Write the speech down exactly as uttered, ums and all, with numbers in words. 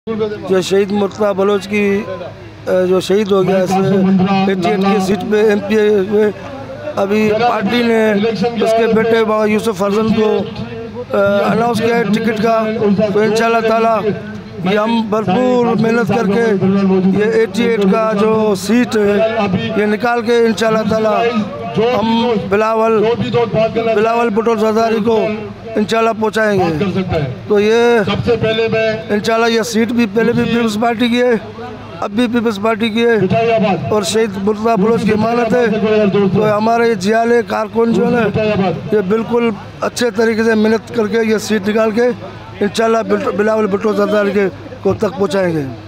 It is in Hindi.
जो शहीद मुर्तज़ा बलोच की जो शहीद हो गया इस अट्ठासी की सीट पे एमपी हुए, अभी पार्टी ने उसके बेटे बाबा यूसुफ फरजंद को अनाउंस किया है टिकट का। तो इंशाल्लाह ताला ये हम भरपूर मेहनत करके ये अट्ठासी का जो सीट है ये निकाल के इंशाल्लाह ताला हम बिलावल बिलावल भुट्टो ज़रदारी को इंशाल्लाह पहुंचाएंगे। तो ये इंशाल्लाह ये सीट भी पहले भी पीपल्स पार्टी की है, अब भी पीपल्स पार्टी की है और शहीद मुर्तज़ा बलोच की अमानत है। तो हमारे जियाले कारकुन जो है ये बिल्कुल अच्छे तरीके से मेहनत करके ये सीट निकाल के इंशाल्लाह बिलावल भुट्टो ज़रदारी के को तक पहुँचाएँगे।